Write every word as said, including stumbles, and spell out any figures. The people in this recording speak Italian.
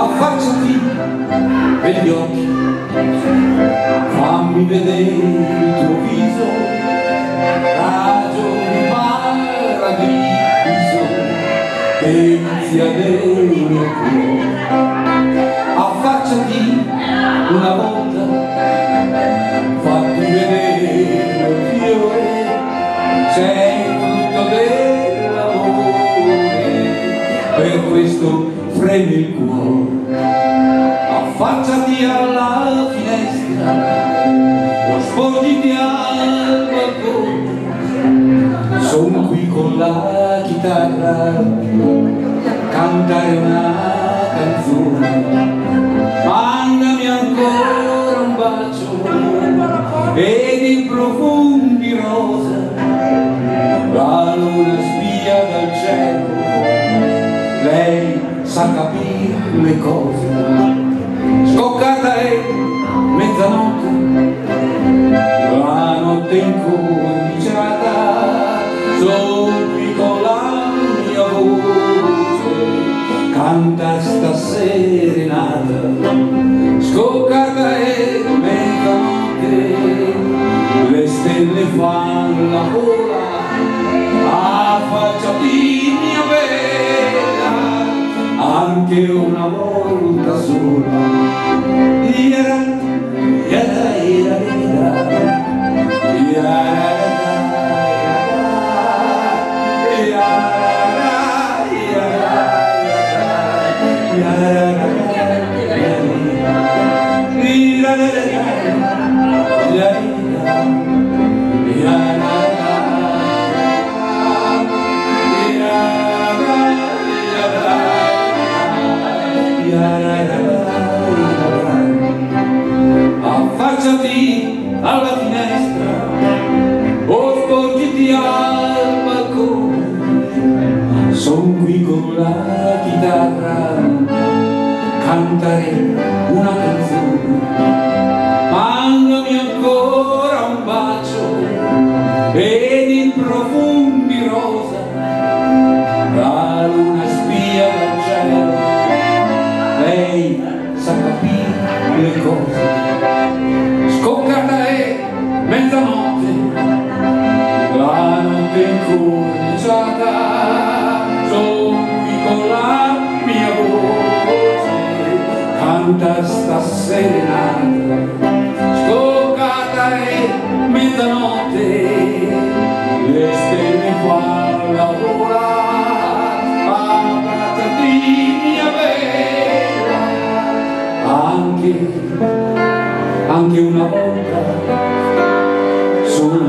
affacciati per gli occhi, fammi vedere il tuo viso, raggio di paradiso che inizia nel mio cuore. Affacciati una volta, fatti vedere il fiore, sei frutto dell'amore, per questo freme il cuore. Affacciati alla finestra o sporgiti al balcone, son qui con la chitarra, cantare una canzone. Mandami ancora un bacio ed in profondi rosa, la luna spia dal cielo, lei sa capire le cose. Scoccata è mezzanotte, la notte incominciata, sono qui con la mia voce, canta sta serenata. Scoccata è mezzanotte, le stelle fanno la gola, affacciati mia bella, anche una volta sola. Iara, iara, iara, iara, affacciati alla finestra o sporgiti al balcone, son qui con la chitarra, cantare una canzone. Mandami ancora un bacio ed in profondi rosa, la luna spia dal cielo, lei sa capire le cose. Scoccata è mezzanotte, la notte incominciata, sono qui con la mia voce, canta sta serenata. Scoccata è mezzanotte, le stelle fanno la vola, abbracciati mia bella, anche anche una volta sono